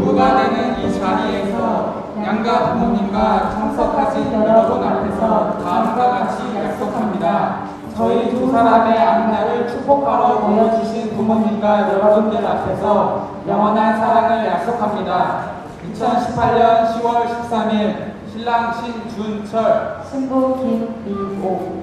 모두가 되는 이 자리에서 양가 부모님과 참석하신 여러분 앞에서 다음과 같이 약속합니다. 저희 두 사람의 앞날을 축복하러 모여주신 부모님과 여러분들 앞에서 영원한 사랑을 약속합니다. 2018년 10월 13일 신랑 신준철, 신부 김미옥.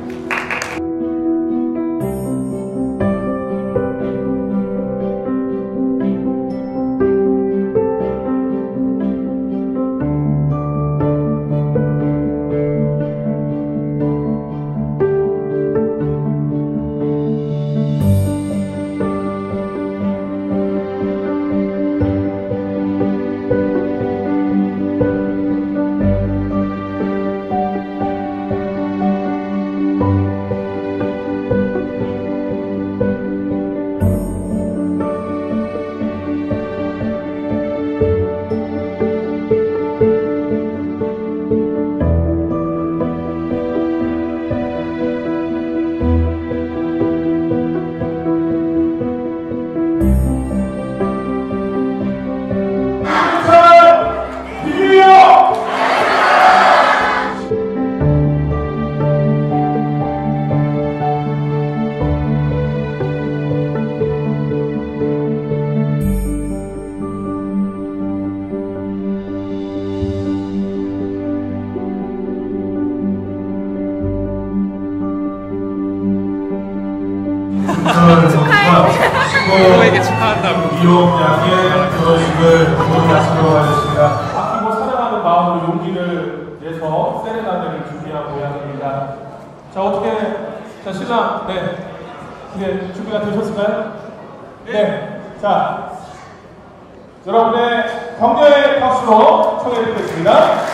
신부에게 축하한다고 미옥 양의 결혼식을 모두 마치도록 하겠습니다. 아끼고 사랑하는 마음으로 용기를 내서 세레나데를 준비한 모양입니다. 자, 어떻게, 자, 신랑, 네, 이제 준비가 되셨을까요? 네. 자, 여러분의 격려의 박수로 청해드리겠습니다.